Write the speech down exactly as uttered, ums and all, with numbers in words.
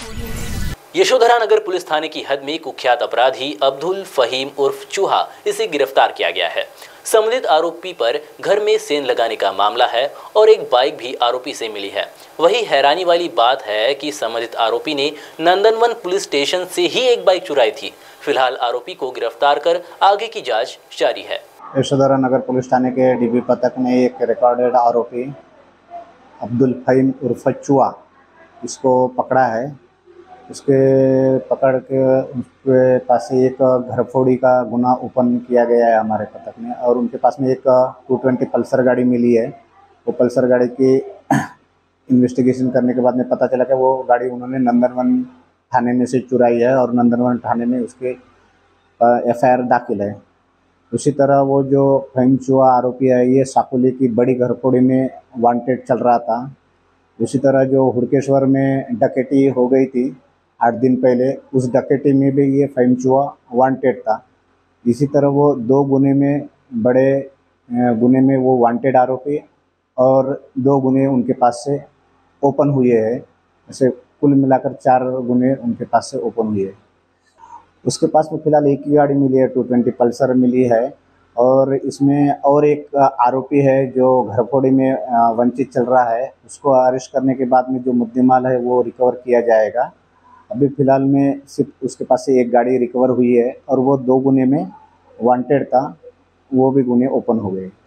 यशोधरा नगर police थाने की हद में कुख्यात अपराधी अब्दुल फहीम उर्फ चूहा इसे गिरफ्तार किया गया है। संबंधित आरोपी पर घर में सेंध लगाने का मामला है और एक बाइक भी आरोपी से मिली है। वही हैरानी वाली बात है कि संबंधित आरोपी ने नंदनवन पुलिस स्टेशन से ही एक बाइक चुराई थी। फिलहाल आरोपी को गिरफ्तार कर आगे की जांच जारी है। यशोधरा नगर पुलिस थाने के डीबी पथक ने एक रिकॉर्डेड आरोपी अब्दुल फहीम उर्फ चूहा इसको पकड़ा है। उसके पकड़ के उसके पास से एक घरफोड़ी का गुना ओपन किया गया है हमारे पथक में, और उनके पास में एक टू ट्वेंटी पल्सर गाड़ी मिली है। वो पल्सर गाड़ी की इन्वेस्टिगेशन करने के बाद में पता चला कि वो गाड़ी उन्होंने नंदनवन थाने में से चुराई है और नंदनवन थाने में उसके एफ आई आर दाखिल है। उसी तरह वो जो फहीम चूहा आरोपी है ये साकुली की बड़ी घरफोड़ी में वांटेड चल रहा था। उसी तरह जो हुड़केश्वर में डकैती हो गई थी आठ दिन पहले, उस डकैती में भी ये फहीम चूहा वांटेड था। इसी तरह वो दो गुने में बड़े गुने में वो वांटेड आरोपी और दो गुने उनके पास से ओपन हुए हैं। ऐसे कुल मिलाकर चार गुने उनके पास से ओपन हुए हैं। उसके पास में फिलहाल एक ही गाड़ी मिली है, टू ट्वेंटी पल्सर मिली है, और इसमें और एक आरोपी है जो घरफोड़ी में वंचित चल रहा है। उसको अरेस्ट करने के बाद में जो मुद्देमाल है वो रिकवर किया जाएगा। अभी फ़िलहाल में सिर्फ उसके पास से एक गाड़ी रिकवर हुई है और वो दो गुने में वांटेड था, वो भी गुने ओपन हो गए।